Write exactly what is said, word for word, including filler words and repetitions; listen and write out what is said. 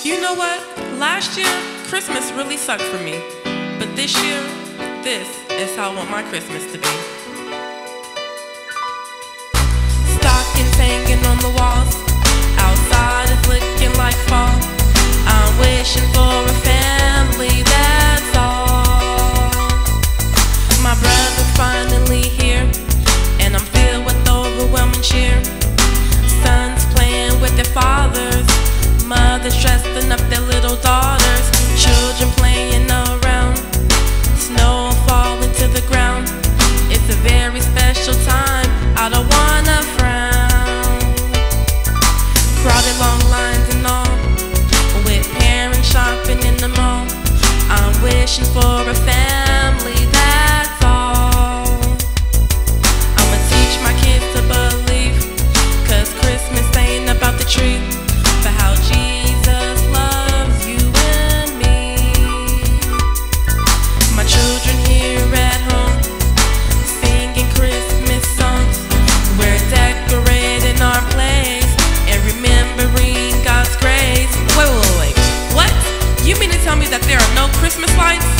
You know what? Last year, Christmas really sucked for me. But this year, this is how I want my Christmas to be. Stockings hanging on the walls. Outside it's looking like fall. I'm wishing for a family, that's all. My brother's finally here, and I'm filled with overwhelming cheer. Sons playing with their fathers, mothers dressing up their little daughters, children playing around, snow falling to the ground. It's a very special time, I don't wanna frown. Crowded long lines and all, with parents shopping in the mall. I'm wishing for a family, that's all. I'ma teach my kids to believe, cause Christmas ain't about the tree, but how Jesus loves you and me. My children here at home, singing Christmas songs. We're decorating our place and remembering God's grace. Wait, wait, wait, what? You mean to tell me that there are no Christmas lights?